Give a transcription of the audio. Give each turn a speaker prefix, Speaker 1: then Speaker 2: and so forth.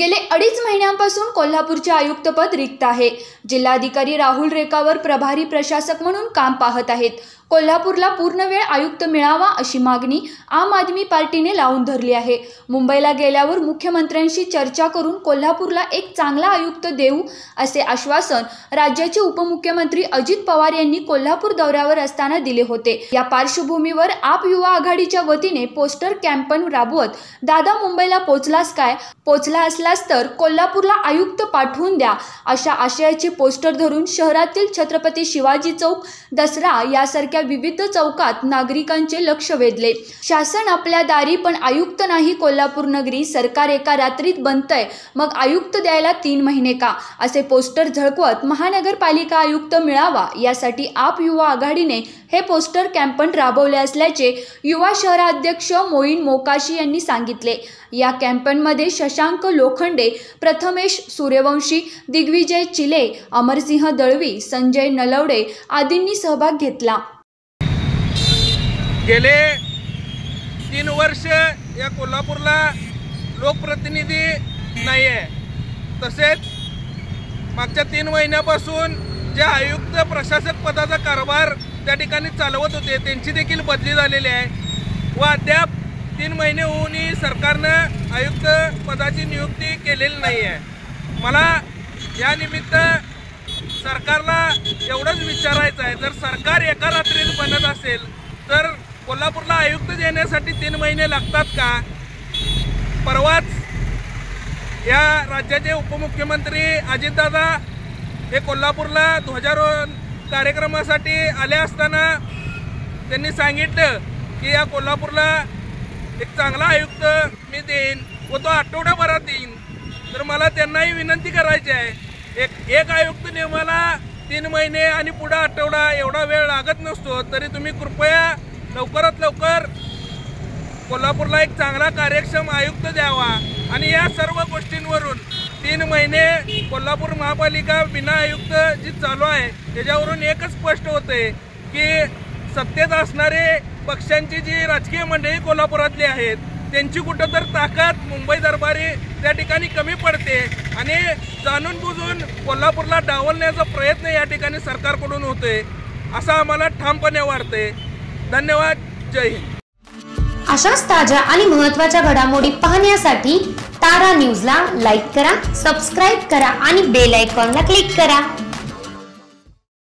Speaker 1: गेले 2.5 महिन्यांपासून कोल्हापूरचे आयुक्तपद रिक्त आहे। जिल्हाधिकारी राहुल रेखावर प्रभारी प्रशासक म्हणून काम पाहत आहेत। कोल्हापूरला पूर्णवेळ आयुक्त मिळावा अशी मागणी आम आदमी पार्टीने लावून धरली आहे। मुंबईला गेल्यावर मुख्यमंत्र्यांशी चर्चा करून कोल्हापूरला एक चांगला आयुक्त देऊ असे आश्वासन राज्याचे उपमुख्यमंत्री अजित पवार यांनी कोल्हापूर दौऱ्यावर असताना दिले होते। या पार्श्वभूमीवर आप युवा आघाडीच्या वतीने पोस्टर कॅम्पेन राबवत दादा मुंबईला पोचलास काय, पोचला असलास तर कोल्हापूरला आयुक्त पाठवून द्या अशा आशयाचे पोस्टर धरून शहरातील छत्रपती शिवाजी चौक, दसरा यासारख्या विविध चौकात नागरिकांचे लक्ष वेधले। शासन आपल्या दारी पण आयुक्त नाही कोल्हापूर नगरी, सरकार एका रात्रीत बनतंय मग आयुक्त द्यायला 3 महिने का, असे पोस्टर झळकवत महानगरपालिका आयुक्त मिळावा यासाठी आप युवा आघाडीने हे पोस्टर कॅम्पेन राबवले असल्याचे युवा शहराध्यक्ष मोईन मोकाशी यांनी सांगितले। या कॅम्पेनमध्ये शशांक लोखंडे, प्रथमेश सूर्यवंशी, दिग्विजय चिले, अमरसिंह दळवी, संजय नलवडे आदींनी सहभाग घेतला।
Speaker 2: गेले 3 वर्ष या कोल्हापूरला लोकप्रतिनिधी नाही आहे। तसेच मागच्या 3 महिन्यापासून जे आयुक्त प्रशासक पदाचा कारभार त्या ठिकाणी चालवत होते त्यांची देखील बदली झालेली आहे व अद्याप 3 महिने होऊनही सरकारनं आयुक्त पदाची नियुक्ती केलेली नाही आहे। मला या निमित्त सरकारला एवढंच विचारायचं आहे, जर सरकार एका रात्रीत बनत असेल तर कोल्हापूरला आयुक्त देण्यासाठी 3 महिने लागतात का? परवाच या राज्याचे उपमुख्यमंत्री अजितदादा हे कोल्हापूरला ध्वजारोहण कार्यक्रमासाठी आले असताना त्यांनी सांगितलं की या कोल्हापूरला एक चांगला आयुक्त मी देईन व तो आठवडाभरात देईन। तर मला त्यांनाही विनंती करायची आहे, एक आयुक्त नेमाला 3 महिने आणि पुढे आठवडा एवढा वेळ लागत नसतो, तरी तुम्ही कृपया लवकरात लवकर कोल्हापूरला एक चांगला कार्यक्षम आयुक्त द्यावा। आणि या सर्व गोष्टींवरून 3 महिने कोल्हापूर महापालिका बिना आयुक्त जी चालू आहे त्याच्यावरून एकच स्पष्ट होते की सत्तेत असणारे पक्षांची जी राजकीय मंडळी कोल्हापुरातली आहेत त्यांची कुठं तर ताकद मुंबई दरबारी त्या ठिकाणी कमी पडते आणि जाणून बुजून कोल्हापूरला डावलण्याचा प्रयत्न या ठिकाणी सरकारकडून होतोय असं आम्हाला ठामपणे वाटते। धन्यवाद, जय हिंद।
Speaker 3: अशाच ताज्या आणि महत्त्वाच्या घडामोडी पाहण्यासाठी तारा न्यूजला लाईक करा, सबस्क्राईब करा आणि बेल आयकॉनला क्लिक करा।